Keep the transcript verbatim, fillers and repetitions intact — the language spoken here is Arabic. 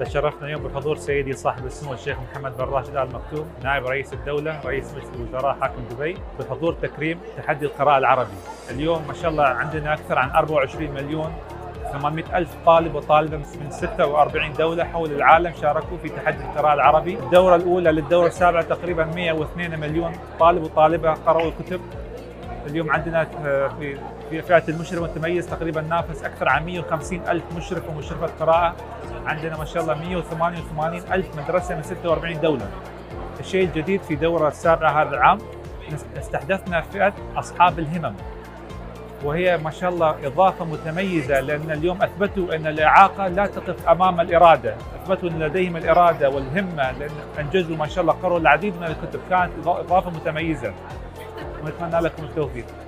تشرفنا اليوم بحضور سيدي صاحب السمو الشيخ محمد بن راشد آل مكتوم نائب رئيس الدولة رئيس مجلس الوزراء حاكم دبي بحضور تكريم تحدي القراءة العربي. اليوم ما شاء الله عندنا أكثر عن أربعة وعشرين مليون وثمانمئة ألف طالب وطالبة من ستة وأربعين دولة حول العالم شاركوا في تحدي القراءة العربي. الدورة الأولى للدورة السابعة تقريبا مئة واثنين مليون طالب وطالبة قرأوا الكتب. اليوم عندنا في في فئة المشرف والمتميز تقريبا نافس أكثر عن مئة وخمسين ألف مشرف ومشرفة قراءة. عندنا ما شاء الله مئة وثمانية وثمانين ألف مدرسة من ستة وأربعين دولة. الشيء الجديد في الدورة السابعة هذا العام استحدثنا فئة أصحاب الهمم، وهي ما شاء الله إضافة متميزة، لأن اليوم أثبتوا أن الإعاقة لا تقف أمام الإرادة، أثبتوا أن لديهم الإرادة والهمة، لأن أنجزوا ما شاء الله قرأوا العديد من الكتب. كانت إضافة متميزة ونتمنى لكم التوفيق.